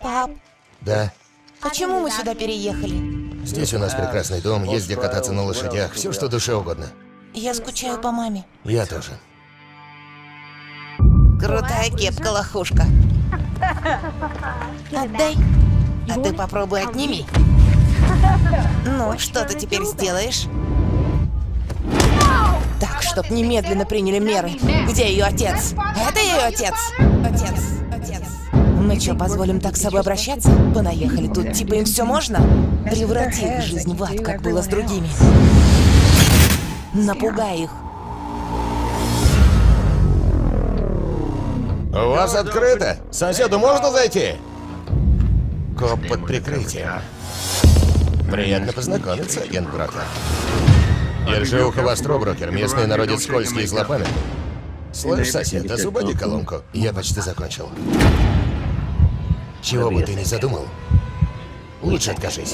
Пап, Да. почему мы сюда переехали? Здесь у нас прекрасный дом, есть где кататься на лошадях, все что душе угодно. Я скучаю по маме. Я тоже. Крутая кепка, лохушка. Отдай. А ты попробуй отними. Ну, что ты теперь сделаешь? Так, чтоб немедленно приняли меры. Где ее отец? Это ее отец. Отец. Мы что, позволим так с собой обращаться? Понаехали тут, типа им все можно? Преврати их жизнь в ад, как было с другими. Напугай их. У вас открыто? Соседу можно зайти? Коп под прикрытием. Приятно познакомиться, агент Брокер. Держи ухо востро, Брокер. Местный народец скользкий и злопамятный. Слышь, сосед, освободи колонку. Я почти закончил. Чего бы ты ни задумал, лучше откажись.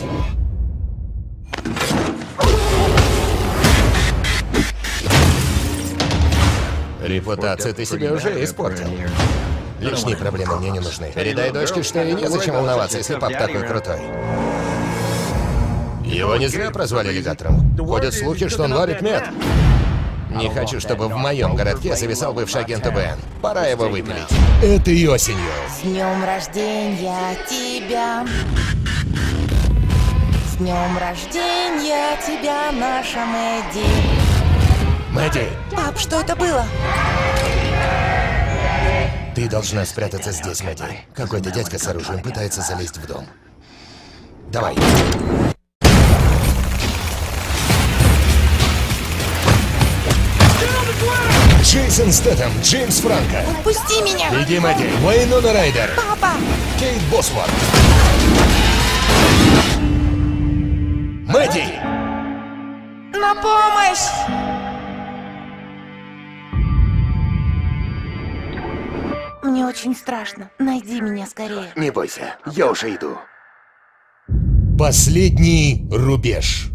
Репутацию ты себе уже испортил. Лишние проблемы мне не нужны. Передай дочке, что ей незачем волноваться, если пап такой крутой. Его не зря прозвали аллигатором. Ходят слухи, что он варит мед. Не хочу, чтобы в моем городке зависал бывший агент ОБН. Пора его выпилить. Этой осенью. С днем рождения тебя. С днем рождения тебя, наша Мэдди. Мэдди, Пап, что это было? ты должна спрятаться здесь, Мэдди. Какой-то дядька с оружием пытается залезть в дом. Давай. Джейсон Стэтэм, Джеймс Франко. Пусти меня! Иди, Мэдди. Вайнона Райдер. Папа! Кейт Босворт. Мэдди! На помощь! Мне очень страшно. Найди меня скорее. Не бойся, я уже иду. Последний рубеж.